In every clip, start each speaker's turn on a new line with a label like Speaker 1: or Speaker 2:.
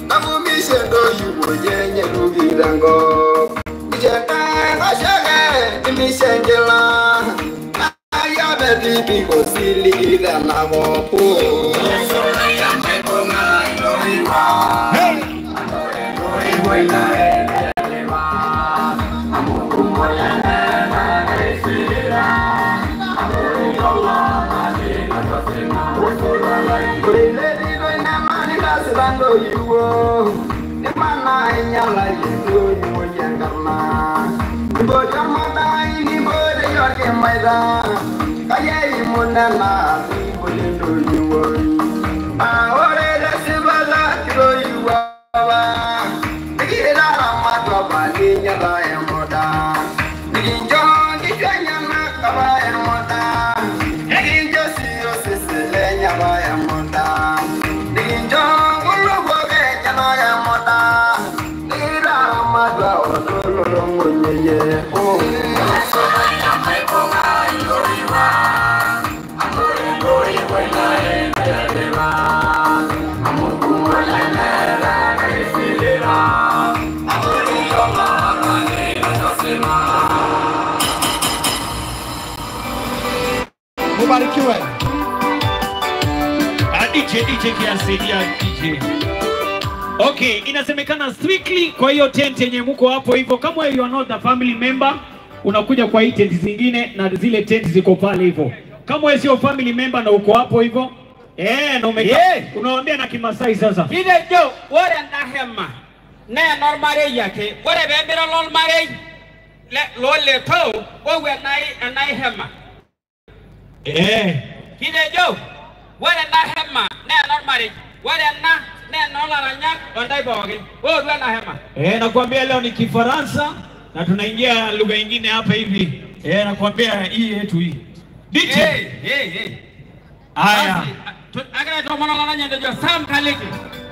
Speaker 1: Namu mishendo yuwo yenye lugirango. Mijenda ngashage imishengela. Ayabe bibi kosili dana mopo. Hey!
Speaker 2: Mubarikiwe.
Speaker 3: DJ kiasidia DJ. Okay, inasemekana strictly kwa hiyo tent yenye mko hapo hivyo, kama you are not a family member, unakuja kwa hii tent zingine na zile tent ziko pale hivyo. Kama wewe sio family member na uko hapo hivyo, na unaambia na Kimasai sasa.
Speaker 4: Ile jo, wale ndahema. Na normal yake, wale bembera lol mare. Lole to, wewe nai hema. Ile jo, wale ndahema, na normal. Wale na nola ranyak, ondai boge. Wewe na hema.
Speaker 3: Nakwambia leo ni Kifaransa na tunaingia lugha nyingine hapa hivi. Nakwambia hii yetu hii. DJ. Aya.
Speaker 4: Agora to mono la nyende jo sam kaliki.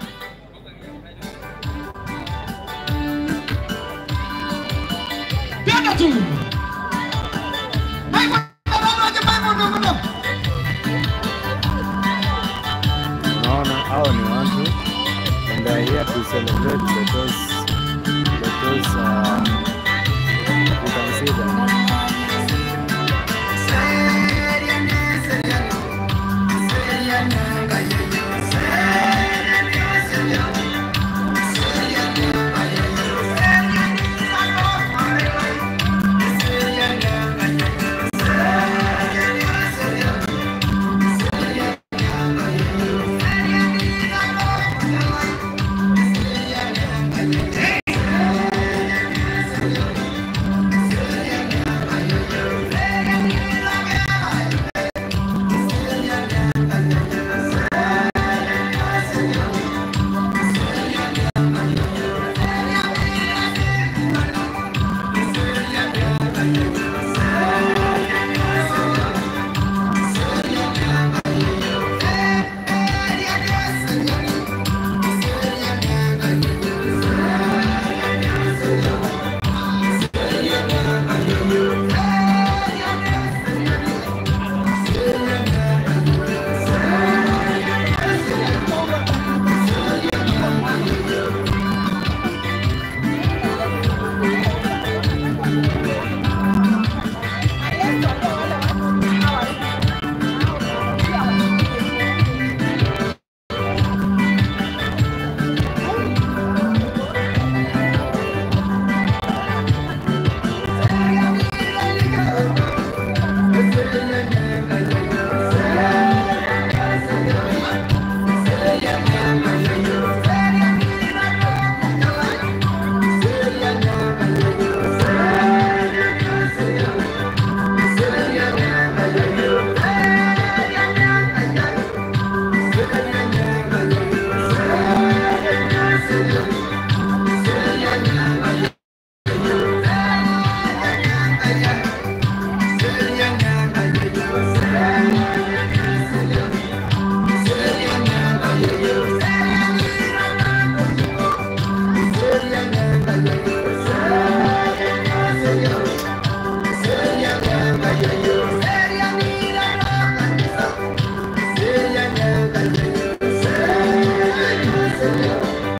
Speaker 2: Tena tu.
Speaker 5: Naona hao ni watu and they are here to celebrate the those